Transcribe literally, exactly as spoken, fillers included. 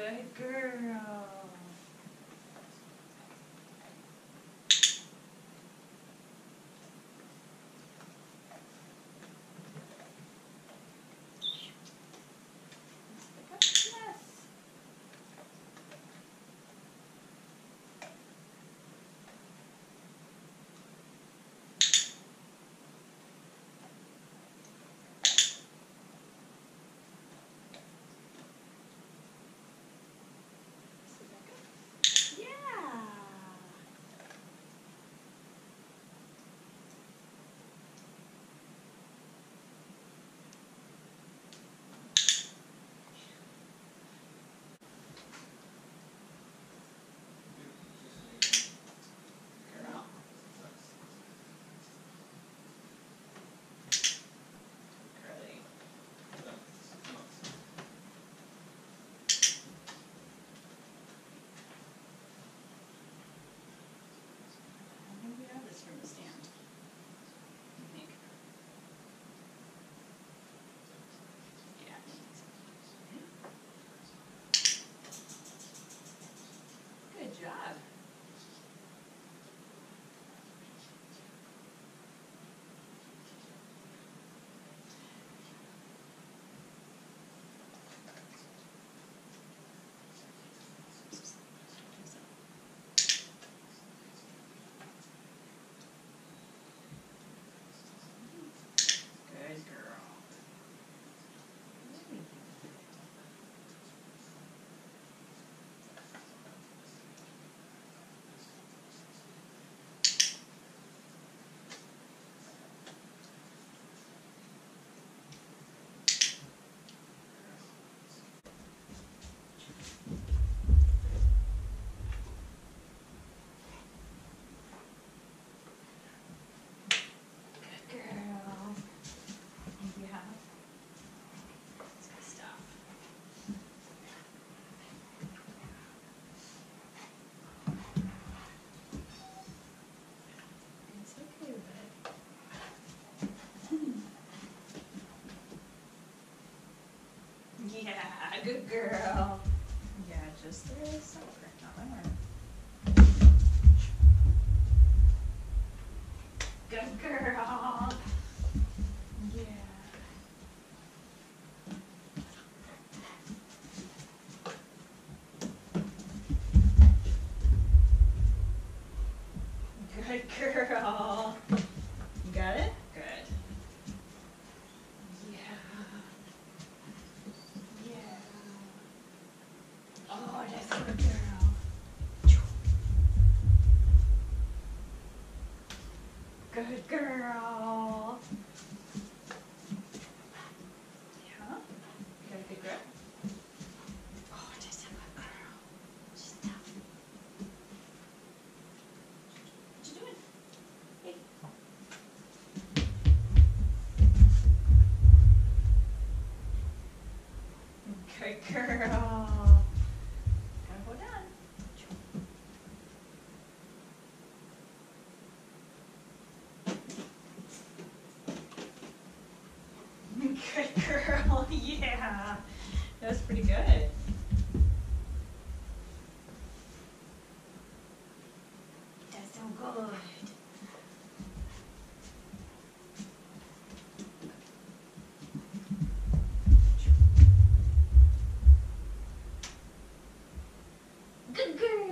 Good girl. From the stand. I think. Yeah. Good job. Yeah, good girl. Yeah, just there is somewhere, not my arm. Good girl. Yeah. Good girl. You got it? Good. Oh, that's a good girl. Good girl. Yeah. You got a good grip? Oh, that's a good girl. She's tough. What you doing? Hey. Good girl. Go down. Good girl, yeah. That was pretty good. That's so good. Good girl.